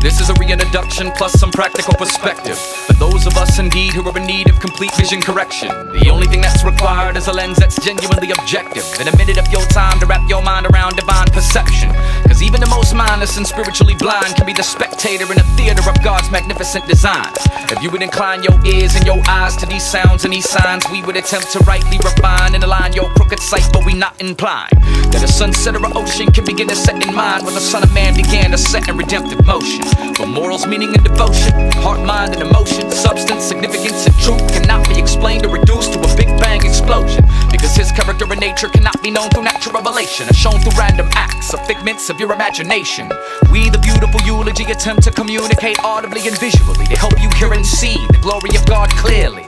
This is a reintroduction plus some practical perspective for those of us indeed who are in need of complete vision correction. The only thing that's required is a lens that's genuinely objective, and a minute of your time to wrap your mind around divine perception. Cause even the most mindless and spiritually blind can be the spectator in a theater of God's magnificent design. If you would incline your ears and your eyes to these sounds and these signs, we would attempt to rightly refine and align your crooked sight, but we not implying that a sunset or an ocean can begin to set in mind when the Son of Man began to set in redemptive motion. For morals, meaning, and devotion, heart, mind, and emotion, substance, significance, and truth cannot be explained or reduced to a Big Bang explosion. Because his character and nature cannot be known through natural revelation or shown through random acts or figments of your imagination. We, the beautiful eulogy, attempt to communicate audibly and visually to help you hear and see the glory of God clearly.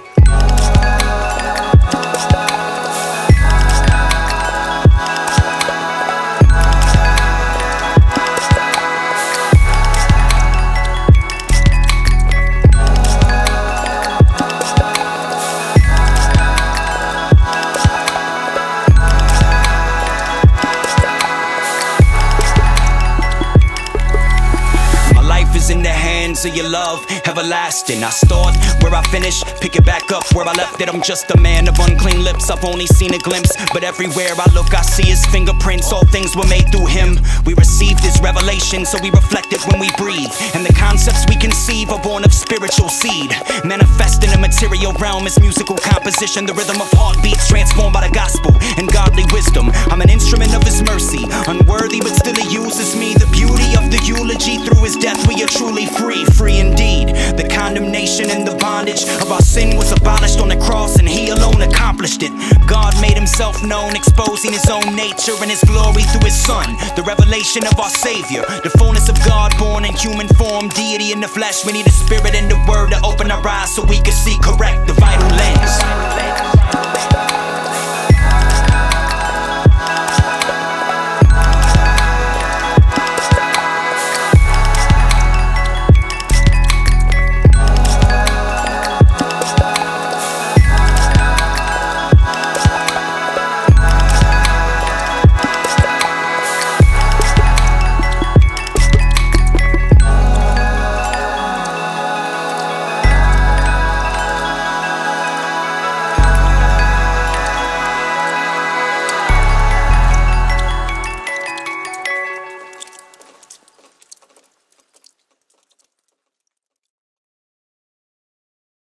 In the hands of your love, everlasting. I start where I finish, pick it back up where I left it. I'm just a man of unclean lips, I've only seen a glimpse, but everywhere I look I see his fingerprints. All things were made through him. We received his revelation, so we reflect it when we breathe. And the concepts we conceive are born of spiritual seed, manifest in the material realm as musical composition. The rhythm of heartbeats transformed by the gospel and godly wisdom. I'm an instrument of his mercy, unworthy but still he uses me. The beauty of the eulogy, through his death we are truly free, free indeed. The condemnation and the bondage of our sin was abolished on the cross, and he alone accomplished it. God made himself known, exposing his own nature and his glory through his Son, the revelation of our Savior, the fullness of God born in human form, deity in the flesh. We need the Spirit and the Word to open our eyes so we can see correct, the vital lens.